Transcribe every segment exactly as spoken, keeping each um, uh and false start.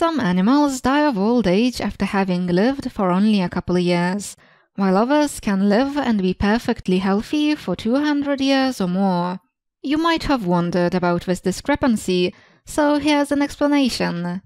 Some animals die of old age after having lived for only a couple of years, while others can live and be perfectly healthy for two hundred years or more. You might have wondered about this discrepancy, so here's an explanation.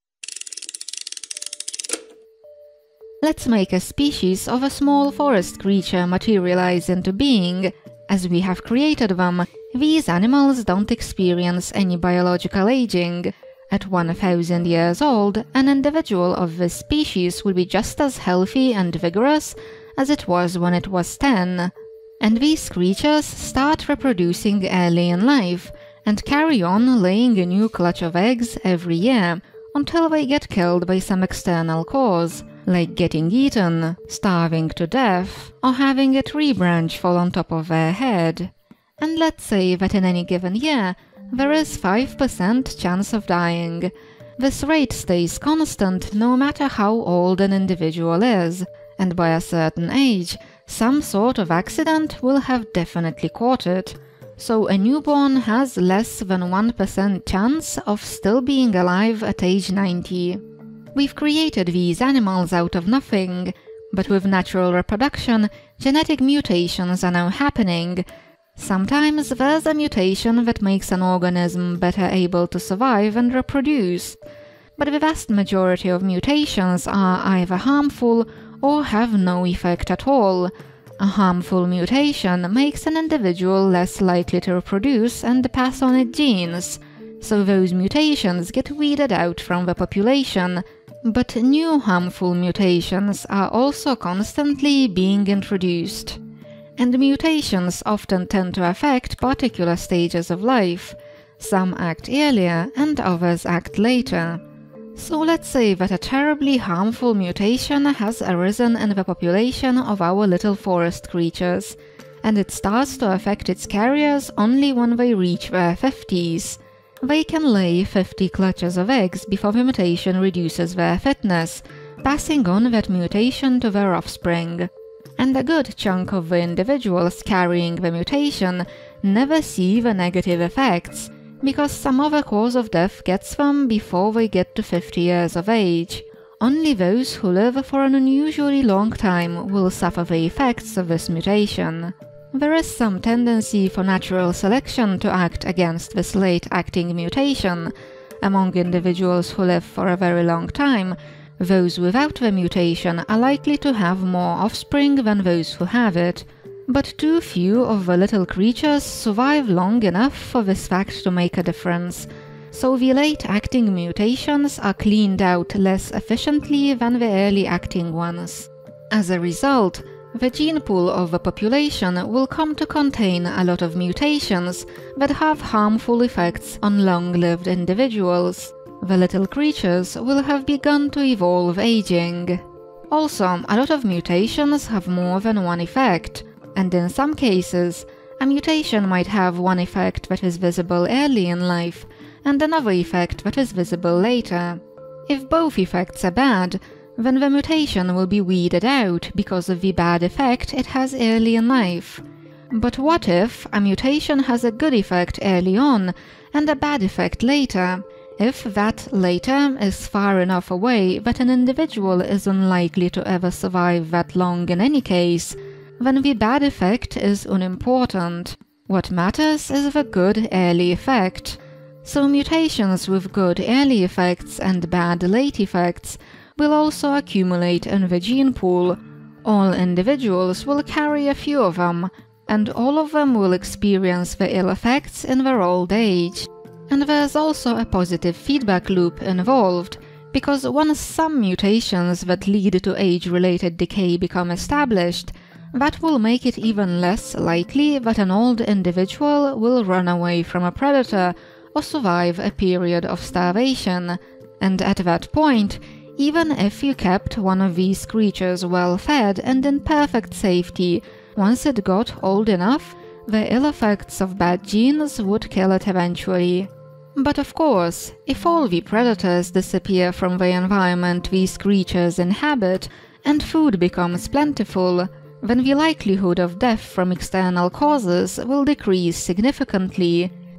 Let's make a species of a small forest creature materialize into being. As we have created them, these animals don't experience any biological aging. At one thousand years old, an individual of this species will be just as healthy and vigorous as it was when it was ten. And these creatures start reproducing early in life and carry on laying a new clutch of eggs every year until they get killed by some external cause, like getting eaten, starving to death, or having a tree branch fall on top of their head. And let's say that in any given year, there is five percent chance of dying. This rate stays constant no matter how old an individual is, and by a certain age, some sort of accident will have definitely caught it. So a newborn has less than one percent chance of still being alive at age ninety. We've created these animals out of nothing, but with natural reproduction, genetic mutations are now happening. Sometimes there's a mutation that makes an organism better able to survive and reproduce, but the vast majority of mutations are either harmful or have no effect at all. A harmful mutation makes an individual less likely to reproduce and pass on its genes, so those mutations get weeded out from the population. But new harmful mutations are also constantly being introduced. And mutations often tend to affect particular stages of life. Some act earlier and others act later. So let's say that a terribly harmful mutation has arisen in the population of our little forest creatures, and it starts to affect its carriers only when they reach their fifties. They can lay fifty clutches of eggs before the mutation reduces their fitness, passing on that mutation to their offspring. And a good chunk of the individuals carrying the mutation never see the negative effects, because some other cause of death gets them before they get to fifty years of age. Only those who live for an unusually long time will suffer the effects of this mutation. There is some tendency for natural selection to act against this late-acting mutation. Among individuals who live for a very long time, those without the mutation are likely to have more offspring than those who have it, but too few of the little creatures survive long enough for this fact to make a difference, so the late-acting mutations are cleaned out less efficiently than the early-acting ones. As a result, the gene pool of the population will come to contain a lot of mutations that have harmful effects on long-lived individuals. The little creatures will have begun to evolve aging. Also, a lot of mutations have more than one effect, and in some cases, a mutation might have one effect that is visible early in life, and another effect that is visible later. If both effects are bad, then the mutation will be weeded out because of the bad effect it has early in life. But what if a mutation has a good effect early on and a bad effect later? If that later is far enough away that an individual is unlikely to ever survive that long in any case, then the bad effect is unimportant. What matters is the good early effect. So mutations with good early effects and bad late effects will also accumulate in the gene pool. All individuals will carry a few of them, and all of them will experience the ill effects in their old age. And there's also a positive feedback loop involved, because once some mutations that lead to age-related decay become established, that will make it even less likely that an old individual will run away from a predator or survive a period of starvation. And at that point, even if you kept one of these creatures well fed and in perfect safety, once it got old enough, the ill effects of bad genes would kill it eventually. But of course, if all the predators disappear from the environment these creatures inhabit, and food becomes plentiful, then the likelihood of death from external causes will decrease significantly.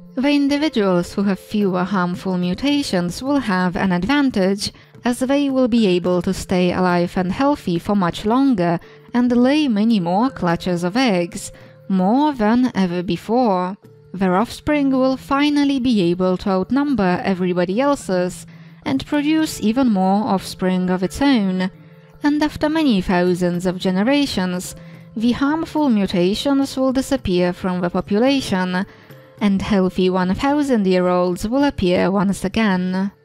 The individuals who have fewer harmful mutations will have an advantage, as they will be able to stay alive and healthy for much longer and lay many more clutches of eggs, more than ever before. Their offspring will finally be able to outnumber everybody else's and produce even more offspring of its own. And after many thousands of generations, the harmful mutations will disappear from the population, and healthy one thousand-year-olds will appear once again.